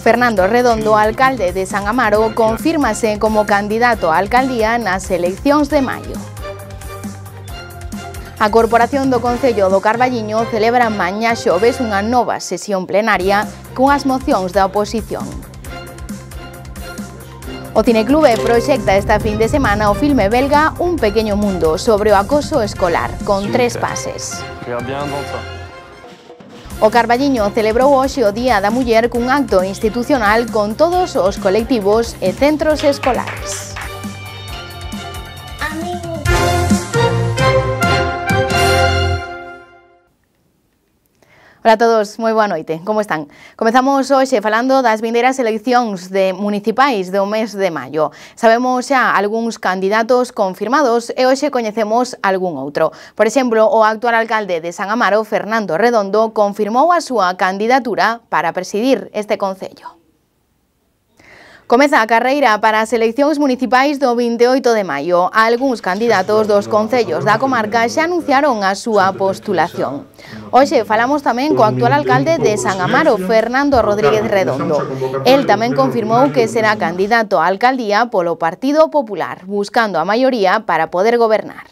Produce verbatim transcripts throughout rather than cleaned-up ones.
Fernando Redondo, alcalde de San Amaro, confírmase como candidato á alcaldía nas eleccións de maio. A Corporación do Concello do Carballiño celebra mañá xoves unha nova sesión plenaria cunhas mocións da oposición. O Cineclube proxecta esta fin de semana o filme belga Un pequeño mundo sobre o acoso escolar, con tres pases. O Carballiño celebrou hoxe o Día da Muller cun acto institucional con todos os colectivos e centros escolares. Hola a todos, moi boa noite, como están? Comezamos hoxe falando das vindeiras eleccións de municipais do mes de maio. Sabemos xa algúns candidatos confirmados e hoxe coñecemos algún outro. Por exemplo, o actual alcalde de San Amaro, Fernando Redondo, confirmou a súa candidatura para presidir este concello. Comeza a carreira para as eleccións municipais do vinte e oito de maio. Algúns candidatos dos concellos da comarca xa anunciaron a súa postulación. Hoxe falamos tamén co actual alcalde de San Amaro, Fernando Rodríguez Redondo. El tamén confirmou que será candidato á alcaldía polo Partido Popular, buscando a maioría para poder gobernar.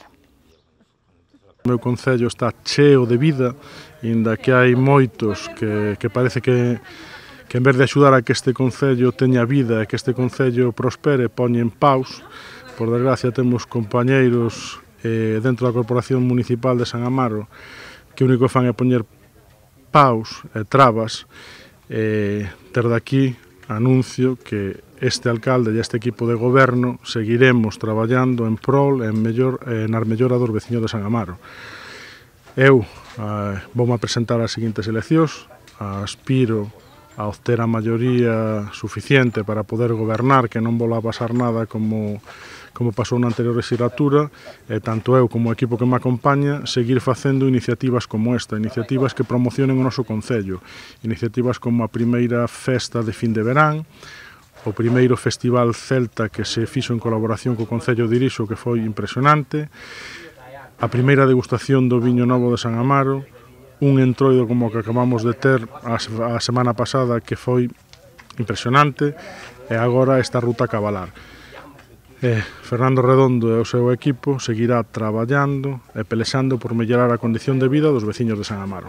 O meu concello está cheo de vida, inda que hai moitos que, que parece que que en vez de axudar a que este concello teña vida e que este concello prospere, poñen paus. Por desgracia temos compañeiros eh, dentro da Corporación Municipal de San Amaro que o único que fan é poñer paus e trabas. Eh, desde aquí anuncio que este alcalde e este equipo de goberno seguiremos traballando en prol e en mellor, eh, na mellora dos veciños de San Amaro. Eu eh, voume a presentar as seguintes eleccións, aspiro a obter a maioría suficiente para poder gobernar, que non volva a pasar nada como, como pasou na anterior legislatura, e tanto eu como o equipo que me acompaña seguir facendo iniciativas como esta, iniciativas que promocionen o noso concello, iniciativas como a primeira festa de fin de verán, o primeiro festival celta que se fixo en colaboración co Concello de Irixo, que foi impresionante, a primeira degustación do viño novo de San Amaro, un entroido como o que acabamos de ter a semana pasada que foi impresionante, e agora esta ruta a cabalar. Eh, Fernando Redondo e o seu equipo seguirá traballando e pelexando por mellorar a condición de vida dos veciños de San Amaro.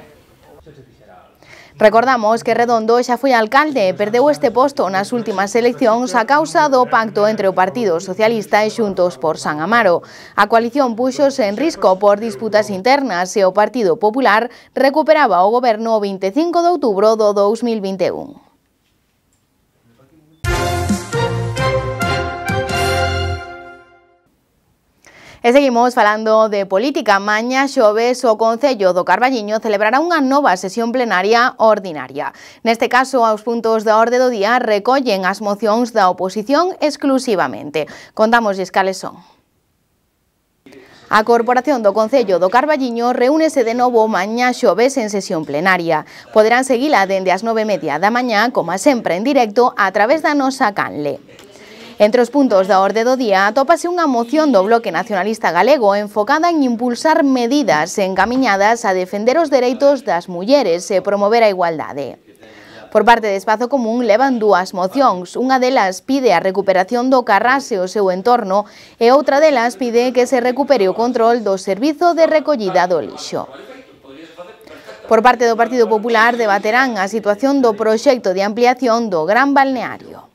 Recordamos que Redondo xa foi alcalde e perdeu este posto nas últimas eleccións a causa do pacto entre o Partido Socialista e Xuntos por San Amaro. A coalición puxose en risco por disputas internas e o Partido Popular recuperaba o goberno o vinte e cinco de outubro do dous mil vinte e un. E seguimos falando de política. Mañá xoves o Concello do Carballiño celebrará unha nova sesión plenaria ordinaria. Neste caso, aos puntos da orde do día recollen as mocións da oposición exclusivamente. Contámoslles cales son. A Corporación do Concello do Carballiño reúnese de novo mañá xoves en sesión plenaria. Poderán seguila dende as nove e media da mañá, como sempre en directo, a través da nosa canle. Entre os puntos da orde do día atópase unha moción do Bloque Nacionalista Galego enfocada en impulsar medidas encamiñadas a defender os dereitos das mulleres e promover a igualdade. Por parte de Espazo Común levan dúas mocións, unha delas pide a recuperación do Carrase e o seu entorno e outra delas pide que se recupere o control do servizo de recollida do lixo. Por parte do Partido Popular debaterán a situación do proxecto de ampliación do Gran Balneario.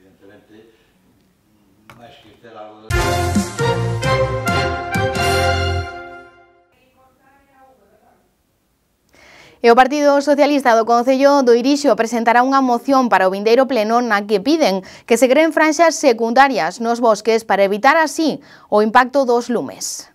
E o Partido Socialista do Concello do Irixo presentará unha moción para o vindeiro pleno na que piden que se creen franxas secundarias nos bosques para evitar así o impacto dos lumes.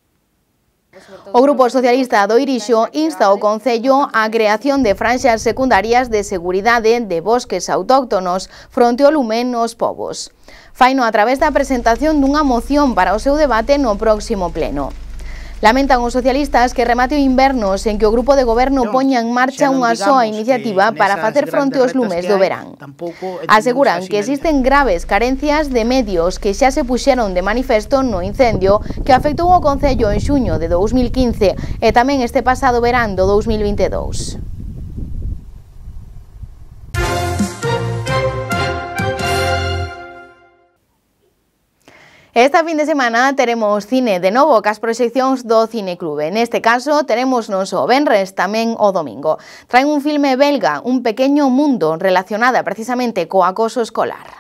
O Grupo Socialista do Irixo insta ao Concello á creación de franxas secundarias de seguridade de bosques autóctonos fronte ao lume nos pobos. Faino a través da presentación dunha moción para o seu debate no próximo pleno. Lamentan os socialistas que remate o inverno sen que o grupo de goberno poña en marcha unha soa iniciativa para facer fronte aos lumes do verán. Aseguran que existen graves carencias de medios que xa se puxeron de manifesto no incendio que afectou o Concello en xuño de dous mil quince e tamén este pasado verán do dous mil vinte e dous. Esta fin de semana teremos cine de novo cas proxeccións do Cineclube. Neste caso, teremos non só o venres, tamén o domingo. Traen un filme belga, Un pequeño mundo, relacionada precisamente co acoso escolar.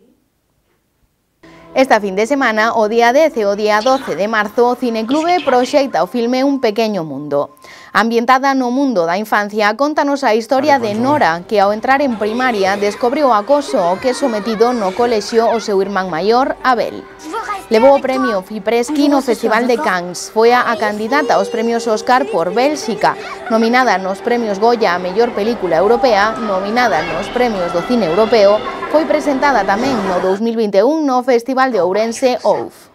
Esta fin de semana, o día dez e o día doce de marzo, o Cineclube proxecta o filme Un pequeño mundo. Ambientada no mundo da infancia, contanos a historia de Nora, que ao entrar en primaria descobre o acoso ao que é sometido no colexio o seu irmán maior, Abel. Levou o premio Fipresci no Festival de Cannes, foi a candidata aos premios Oscar por Bélxica, nominada nos premios Goya a mellor película europea, nominada nos premios do cine europeo, foi presentada tamén no dos mil vinte e un no Festival de Ourense O U F.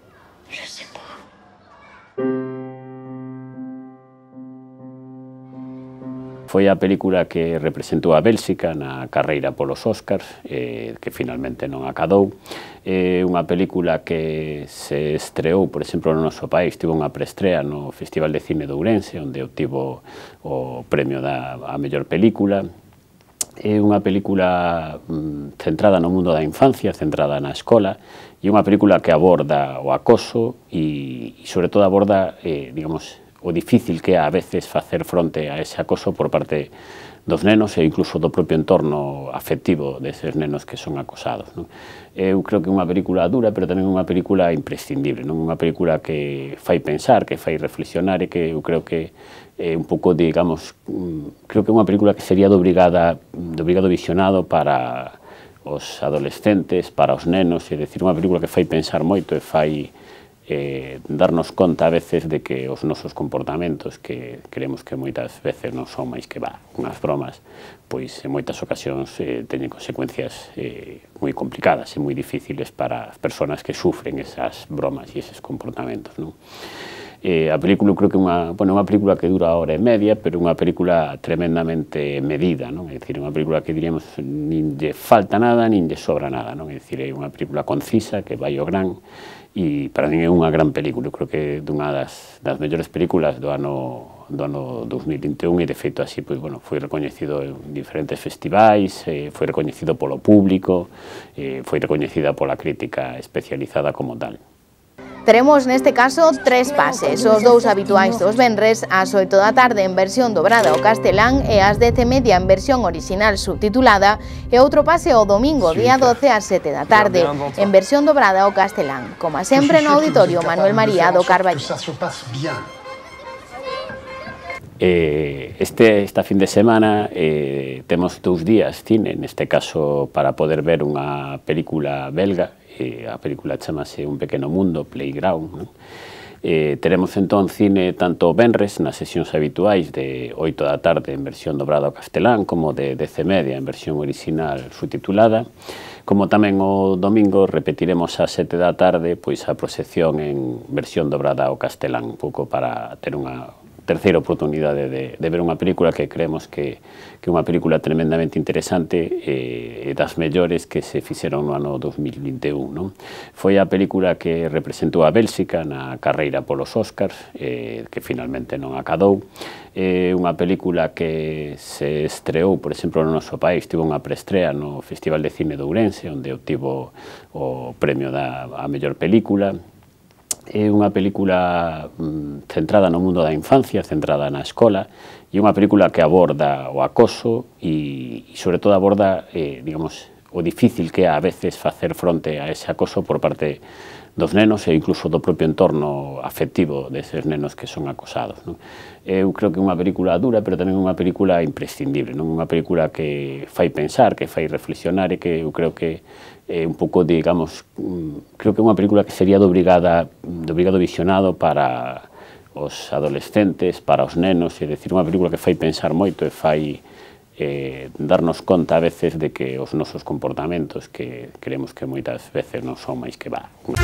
Foi a película que representou a Bélxica na carreira polos Oscars, eh, que finalmente non acadou. É eh, unha película que se estreou, por exemplo, no noso país, tivo unha preestrea no Festival de Cine de Ourense, onde obtivo o premio da a mellor película. É unha película mm, centrada no mundo da infancia, centrada na escola, e unha película que aborda o acoso e, e sobre todo, aborda, eh, digamos, o difícil que é a veces facer fronte a ese acoso por parte dos nenos e incluso do propio entorno afectivo deses nenos que son acosados, non? Eu creo que é unha película dura, pero tamén unha película imprescindible, non? Unha película que fai pensar, que fai reflexionar e que eu creo que é un pouco, digamos, creo que é unha película que sería de obrigada, de obrigado visionado para os adolescentes, para os nenos, é dicir, unha película que fai pensar moito e fai Eh, darnos conta a veces de que os nosos comportamentos, que creemos que moitas veces non son máis que va, unhas bromas, pois en moitas ocasións eh, teñen consecuencias eh, moi complicadas e moi difíciles para as persoas que sufren esas bromas e eses comportamentos, non? Eh, a película creo que é unha, bueno, unha película que dura hora e media, pero unha película tremendamente medida, non? É dicir, unha película que diríamos nin lle falta nada, nin lle sobra nada, non? É dicir, é unha película concisa, que vai ao gran, e para mí é unha gran película. Eu creo que é dunha das, das mellores películas do ano, do ano dos mil vinte e un e de feito así, pois, bueno, foi recoñecido en diferentes festivais, eh, foi recoñecido polo público, eh, foi recoñecida pola crítica especializada como tal. Teremos neste caso tres pases, os dous habituais dos venres, ás oito da tarde en versión dobrada ao castelán e ás dez e media en versión original subtitulada e outro pase o domingo, día doce ás sete da tarde, en versión dobrada ao castelán, como sempre no Auditorio Manuel María do Carballo. Eh, este, esta fin de semana eh, temos dous días cine, neste caso para poder ver unha película belga, eh, a película chamase Un pequeno mundo, Playground, non? Eh, teremos entón cine tanto venres nas sesións habituais de oito da tarde en versión dobrada ao castelán como de dez e media en versión original subtitulada, como tamén o domingo repetiremos a sete da tarde pois a proxección en versión dobrada ao castelán, un pouco para ter unha terceira oportunidade de, de ver unha película que creemos que é unha película tremendamente interesante e eh, das mellores que se fixeron no ano dos mil vinte e un, non? Foi a película que representou a Bélxica na carreira polos Oscars, eh, que finalmente non acadou. É unha película que se estreou, por exemplo, no noso país, tivo unha preestrea no Festival de Cine de Ourense, onde obtivo o premio da a mellor película. É unha película mm, centrada no mundo da infancia, centrada na escola, e unha película que aborda o acoso e, e sobre todo, aborda, eh, digamos, o difícil que é a veces facer fronte a ese acoso por parte dos nenos e incluso do propio entorno afectivo deses nenos que son acosados, non? Eu creo que é unha película dura, pero tamén unha película imprescindible, non? Unha película que fai pensar, que fai reflexionar e que eu creo que é un pouco, digamos, creo que é unha película que sería de obrigada, de obrigado visionado para os adolescentes, para os nenos, é dicir, unha película que fai pensar moito e fai eh, darnos conta a veces de que os nosos comportamentos, que creemos que moitas veces non son máis que va.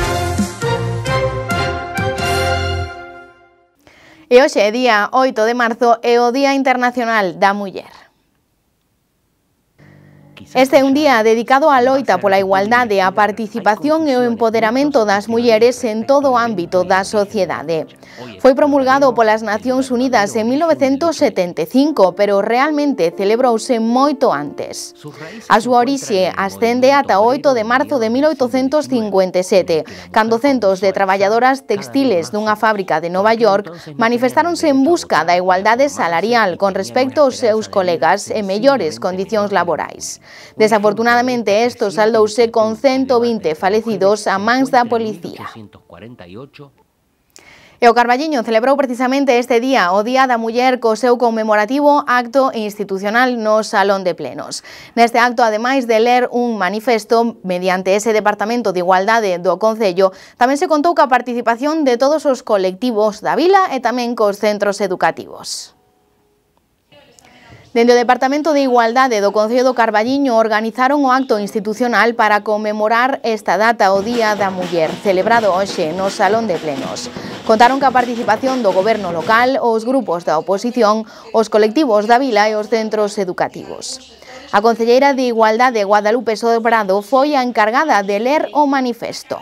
E hoxe, día oito de marzo, é o Día Internacional da Muller. Este é un día dedicado á loita pola igualdade, a participación e o empoderamento das mulleres en todo o ámbito da sociedade. Foi promulgado polas Nacións Unidas en mil novecentos setenta e cinco, pero realmente celebrouse moito antes. A súa orixe ascende ata o oito de marzo de mil oitocentos cincuenta e sete, cando centos de traballadoras textiles dunha fábrica de Nova York manifestáronse en busca da igualdade salarial con respecto aos seus colegas e mellores condicións laborais. Desafortunadamente, isto saldouse con ciento vinte falecidos a mans da policía. E o Carballiño celebrou precisamente este día, o Día da Muller, co seu conmemorativo acto institucional no Salón de Plenos. Neste acto, ademais de ler un manifesto mediante ese Departamento de Igualdade do Concello, tamén se contou ca participación de todos os colectivos da vila e tamén cos centros educativos. Dende o Departamento de Igualdade do Concello do Carballiño organizaron o acto institucional para conmemorar esta data, o Día da Muller, celebrado hoxe no Salón de Plenos. Contaron ca participación do goberno local, os grupos da oposición, os colectivos da vila e os centros educativos. A concelleira de Igualdade, Guadalupe Sobrado, foi a encargada de ler o manifesto.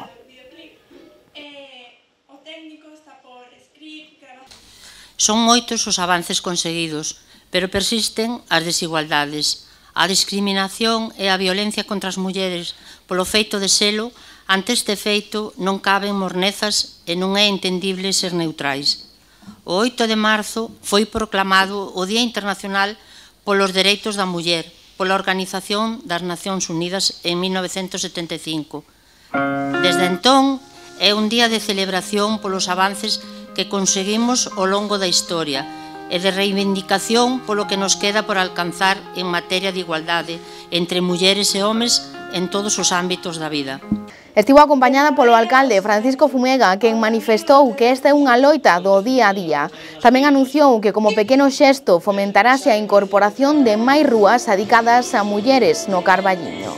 Son moitos os avances conseguidos, pero persisten as desigualdades, a discriminación e a violencia contra as mulleres polo feito de selo. Ante este feito non caben mornezas e non é entendible ser neutrais. O oito de marzo foi proclamado o Día Internacional polos Dereitos da Muller pola Organización das Nacións Unidas en mil novecentos setenta e cinco. Desde entón é un día de celebración polos avances que conseguimos ao longo da historia e de reivindicación polo que nos queda por alcanzar en materia de igualdade entre mulleres e homes en todos os ámbitos da vida. Estivo acompañada polo alcalde Francisco Fumega, quen manifestou que esta é unha loita do día a día. Tamén anunciou que como pequeno xesto fomentarase a incorporación de máis rúas dedicadas a mulleres no Carballiño.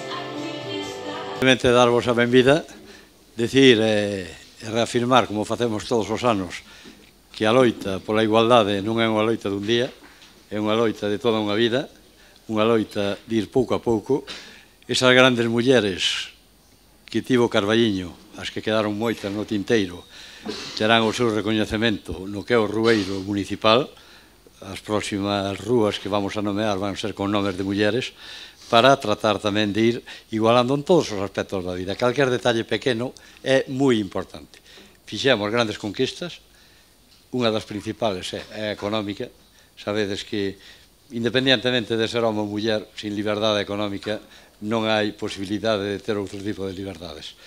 Simplemente darvos a benvida, decir e eh, reafirmar, como facemos todos os anos, que a loita pola igualdade non é unha loita dun día, é unha loita de toda unha vida, unha loita de ir pouco a pouco. Esas grandes mulleres que tivo Carballiño, as que quedaron moitas no tinteiro, terán o seu recoñecemento no que é o rueiro municipal. As próximas rúas que vamos a nomear van ser con nomes de mulleres, para tratar tamén de ir igualando en todos os aspectos da vida. Calquer detalle pequeno é moi importante. Fixemos grandes conquistas, unha das principales é a económica. Sabedes que, independientemente de ser home ou muller, sin liberdade económica non hai posibilidade de ter outro tipo de liberdades.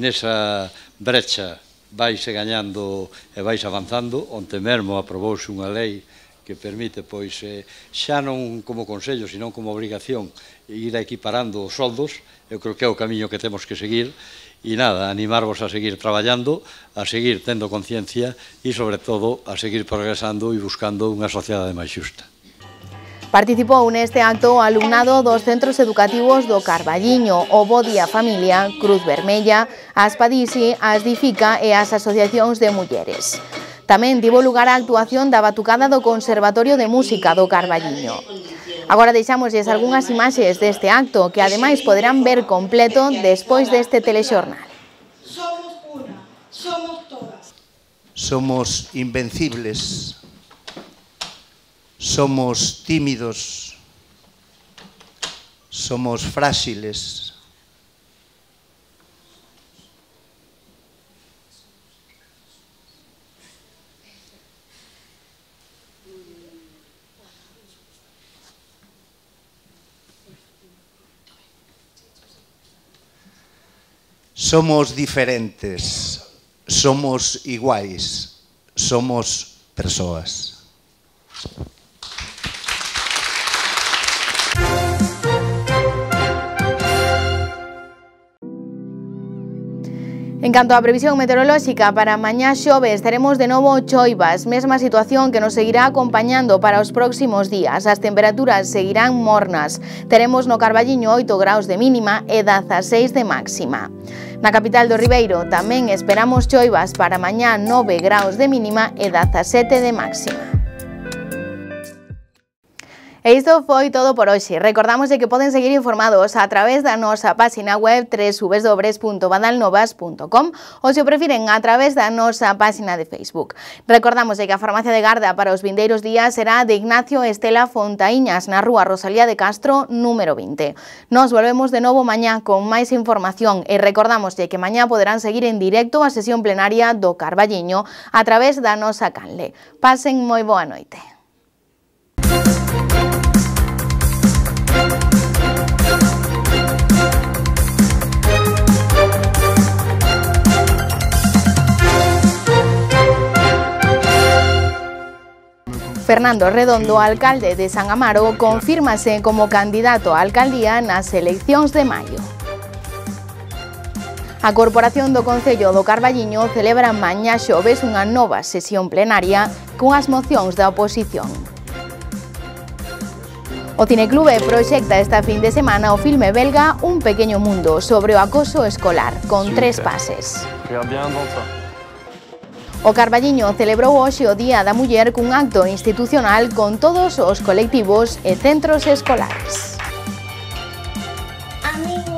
Nesa brecha vaise gañando e vais avanzando, onte mesmo aprobouse unha lei que permite, pois, xa non como consello, sino como obrigación, ir equiparando os soldos. Eu creo que é o camiño que temos que seguir. E nada, animarvos a seguir traballando, a seguir tendo conciencia e, sobre todo, a seguir progresando e buscando unha sociedade máis xusta. Participou neste acto o alumnado dos centros educativos do Carballiño, o Bo Día Familia, Cruz Vermella, a Aspadisi, a Asdifica e as asociacións de mulleres. Tamén tivo lugar a actuación da batucada do Conservatorio de Música do Carballiño. Agora deixámosles algunhas imaxes deste acto que ademais poderán ver completo despois deste telexornal. Somos una, somos todas. Somos invencibles. Somos tímidos, somos frágiles. Somos diferentes, somos iguais, somos persoas. En canto á previsión meteorolóxica, para mañá xoves teremos de novo choivas, mesma situación que nos seguirá acompañando para os próximos días. As temperaturas seguirán mornas. Teremos no Carballiño oito graus de mínima e dezaseis de máxima. Na capital do Ribeiro tamén esperamos choivas para mañá, nove graus de mínima e dezasete de máxima. E isto foi todo por hoxe. Recordamos de que poden seguir informados a través da nosa página web w w w punto badalnovas punto com ou, se o prefiren, a través da nosa página de Facebook. Recordamos de que a farmacia de garda para os vindeiros días será de Ignacio Estela Fontaíñas na rúa Rosalía de Castro, número vinte. Nos volvemos de novo mañá con máis información e recordamos de que mañá poderán seguir en directo a sesión plenaria do Carballiño a través da nosa canle. Pasen moi boa noite. Fernando Redondo, alcalde de San Amaro, confírmase como candidato a alcaldía nas eleccións de maio. A Corporación do Concello do Carballiño celebra mañá xoves unha nova sesión plenaria cunhas mocións da oposición. O Cineclube proxecta esta fin de semana o filme belga Un pequeño mundo sobre o acoso escolar, con tres pases. O Carballiño celebrou hoxe o Día da Muller cun acto institucional con todos os colectivos e centros escolares. A mí